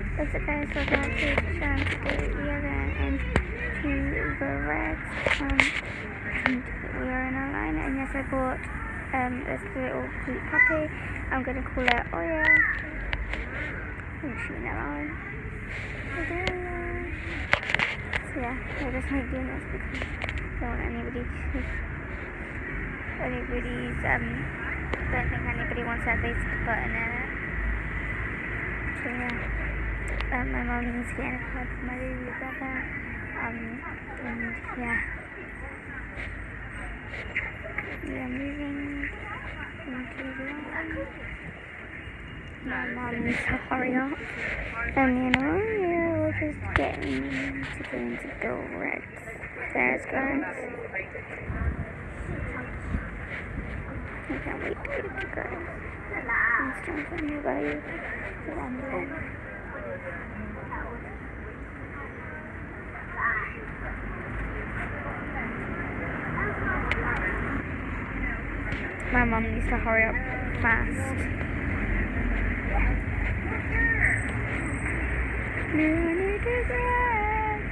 That's okay, so that is chance to go together into the Rex. And we are in a line, and yes, I bought this little cute puppy. I'm gonna call it Oreo. I'm shooting that line. So yeah, I just like doing this because I don't want anybody's don't think anybody wants their face to put in it. So yeah, my mum is getting a card for my baby brother, and yeah, we are moving into the line. My mum needs to hurry up, and you know, we're just getting to go into the Rex. There's guys. I can't wait to get to girls. I'm still thinking about you. My mum needs to hurry up fast. We need to Gregs.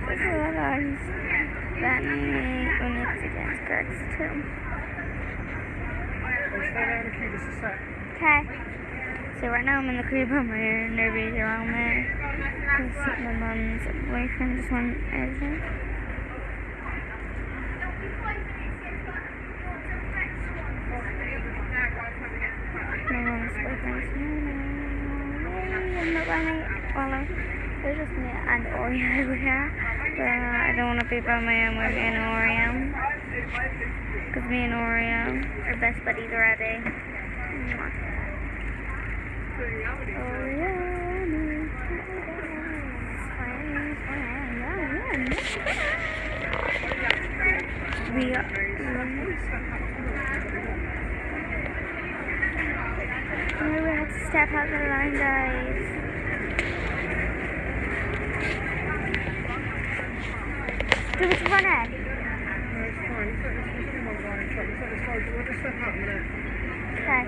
That means we need to get Gregs too. Okay. So right now I'm in the crib home here, nobody's around me. Because my mum's boyfriend just went over. My mum's boyfriend's I'm not by me. Well, there's just me and Oreo over here. But I don't want to be by my own with me and Oreo. Because me and Oreo are best buddies already. We have to step out the line, guys. Do we run in? Okay.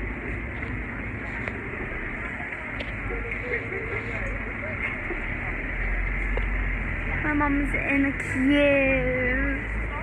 My mum's in the queue.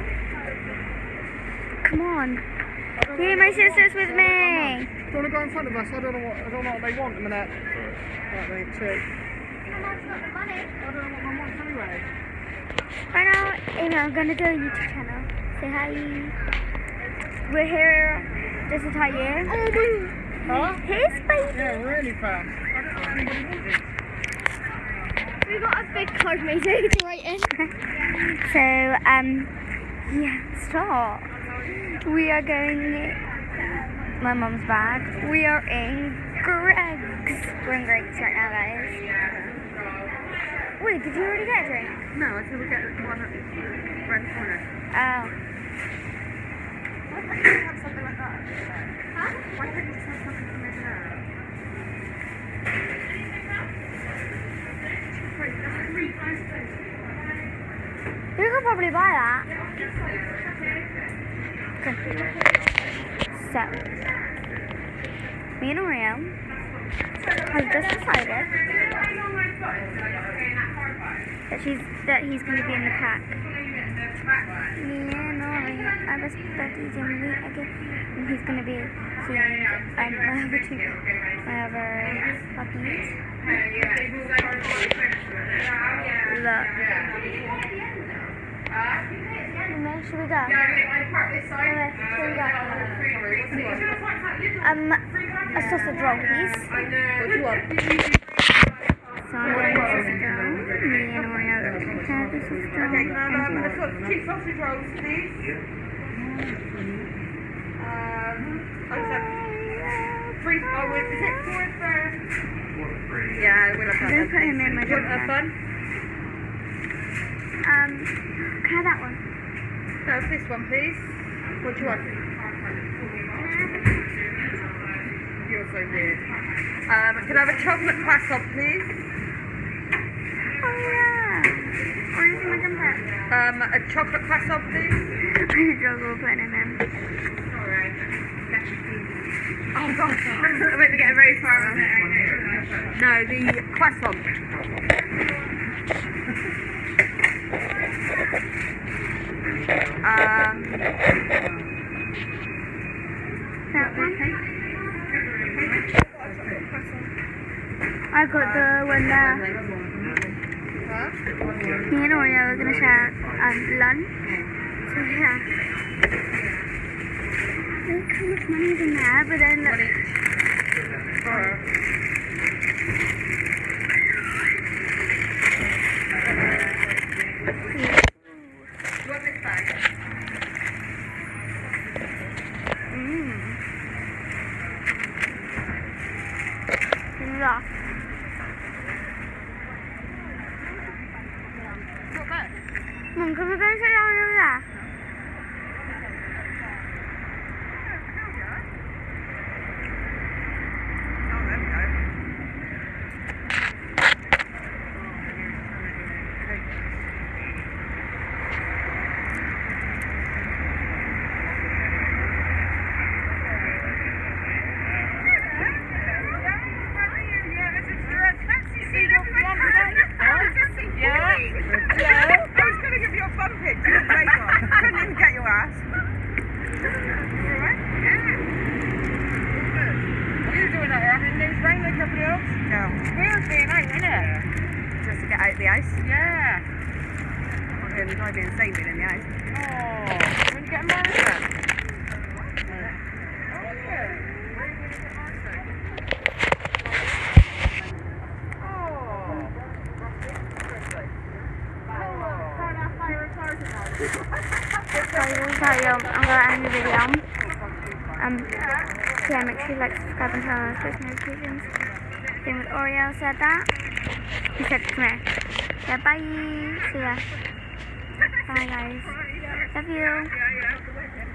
Come on. Here, my sister's with me. Do you want to go in front of us? I don't know what they want a minute. Right, mate, check. How much got the money? I don't know what my wants anyway. Right now, Amy, I'm gonna do a YouTube channel. Say hi. We're here just to tell you. Huh? Here's baby. Yeah, really fast. I don't know if anybody wants it. We got a big card meeting to write in. So, yeah, stop. We are going. My mum's bag. We are in Gregs. We're in Gregs right now, guys. Wait, did you already get a drink? No, I said we'll get one at the red corner. Oh. Why can't you have something like that? Huh? Why can't you just have something from over there? You could probably buy that. Okay. So, me and Oreo have just decided that he's going to be in the pack. Me and Oreo are best buddies, and he's going to be seeing my other puppies. Look. Where should we go? Where should we go? A sausage roll, please. What do you want? So I'm getting a sausage roll. Me and Oreo are going to prepare the sausage roll. Okay, can I have two sausage rolls, please? I said three. Oh, is it 4 for? Yeah, we'll have that. I'm going to put him in my drink. bag. Can I have that one? No, this one, please. What do you want? You're so weird. Can I have a chocolate croissant, please? Oh yeah. Orange my jumper. A chocolate croissant, please. I struggle putting him in. Alright. Oh gosh. I went to get very far with it. No, the croissant. That one. I got the one there. Me and Oreo are going to share lunch. So yeah. Look how much money is in there, but then look. Yeah. Mình không biết sẽ đâu nữa là. Just to get out the ice? Yeah. I'm going to drive me insane being in the ice. Oh, when you get American? I'm going to end the video. Yeah, make sure you like, subscribe and turn on post notifications. Same with Oreo said that. He said come here. Yeah, bye. See ya. Bye guys. Love you.